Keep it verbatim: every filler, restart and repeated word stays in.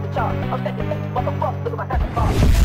the chart. I'm taking next motherfucker, look at my head.